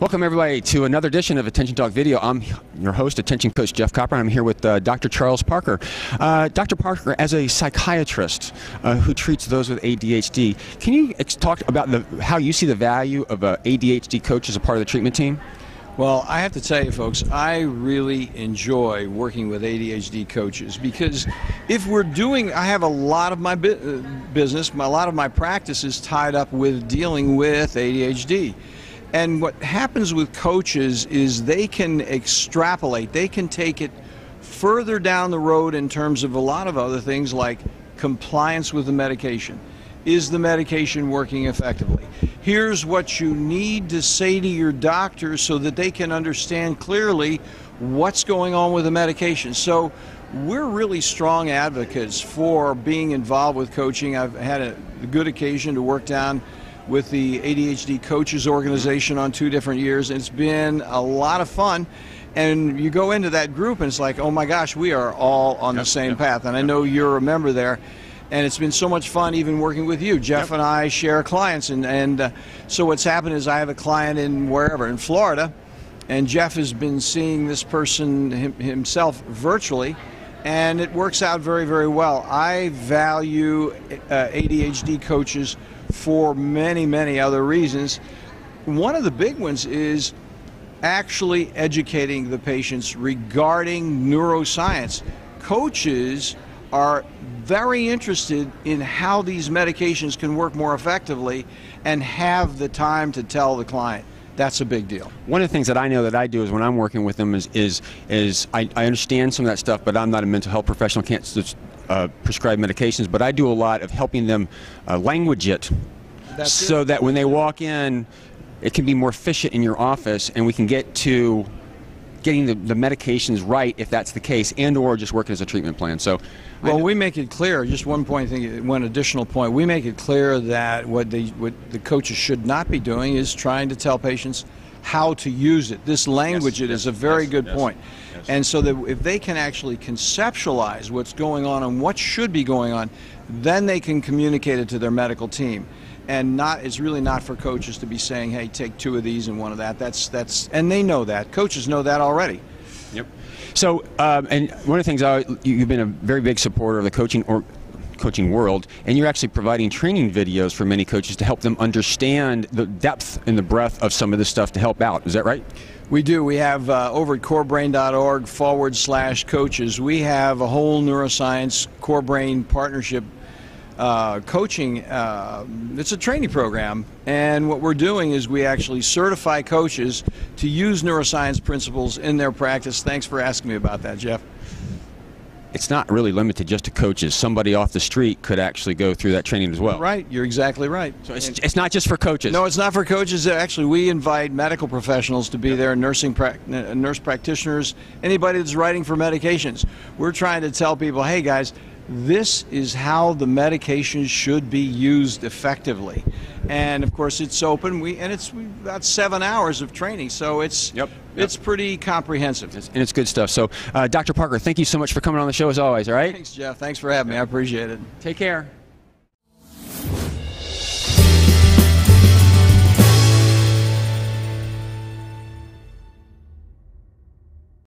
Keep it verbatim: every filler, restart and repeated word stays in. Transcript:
Welcome everybody to another edition of Attention Talk Video. I'm your host, Attention Coach Jeff Copper. I'm here with uh, Doctor Charles Parker. Uh, Doctor Parker, as a psychiatrist uh, who treats those with A D H D, can you talk about the, how you see the value of an A D H D coach as a part of the treatment team? Well, I have to tell you, folks, I really enjoy working with A D H D coaches because if we're doing, I have a lot of my bu business, a lot of my practice is tied up with dealing with A D H D. And what happens with coaches is they can extrapolate, they can take it further down the road in terms of a lot of other things like compliance with the medication. Is the medication working effectively? Here's what you need to say to your doctor so that they can understand clearly what's going on with the medication. So we're really strong advocates for being involved with coaching. I've had a good occasion to work down with the A D H D Coaches Organization on two different years. It's been a lot of fun. And you go into that group and it's like, oh my gosh, we are all on yep, the same yep, path. And yep. I know you're a member there. And it's been so much fun even working with you. Jeff yep. and I share clients. And, and uh, so what's happened is I have a client in wherever, in Florida, and Jeff has been seeing this person him, himself virtually. And it works out very, very well. I value uh, A D H D coaches for many, many other reasons. One of the big ones is actually educating the patients regarding neuroscience. Coaches are very interested in how these medications can work more effectively and have the time to tell the client. That's a big deal. One of the things that I know that I do is when I'm working with them is is, is I, I understand some of that stuff, but I'm not a mental health professional, can't just uh, prescribe medications, but I do a lot of helping them uh, language it That's so it. that when they walk in, it can be more efficient in your office and we can get to getting the, the medications right if that's the case, and or just working as a treatment plan. So, well, we make it clear, just one point, thing, one additional point, we make it clear that what, they, what the coaches should not be doing is trying to tell patients how to use it. This language yes, it yes, is a very yes, good yes, point. Yes. And so that if they can actually conceptualize what's going on and what should be going on, then they can communicate it to their medical team. And not, it's really not for coaches to be saying, hey, take two of these and one of that. That's, that's, and they know that. Coaches know that already. Yep. So, um, and one of the things, I, you've been a very big supporter of the coaching or coaching world, and you're actually providing training videos for many coaches to help them understand the depth and the breadth of some of this stuff to help out. Is that right? We do. We have uh, over at corebrain.org forward slash coaches, we have a whole neuroscience core brain partnership Uh, coaching. Uh, it's a training program, and what we're doing is we actually certify coaches to use neuroscience principles in their practice. Thanks for asking me about that, Jeff. It's not really limited just to coaches. Somebody off the street could actually go through that training as well. Right, you're exactly right. So it's, it's not just for coaches. No, it's not for coaches. Actually, we invite medical professionals to be there, nursing pra nurse practitioners, anybody that's writing for medications. We're trying to tell people, hey guys, this is how the medications should be used effectively. And of course it's open, we and it's about seven hours of training, so it's yep, yep. it's pretty comprehensive. It's, and it's good stuff. So uh, Doctor Parker, thank you so much for coming on the show as always, all right? Thanks, Jeff. Thanks for having me. I appreciate it. Take care.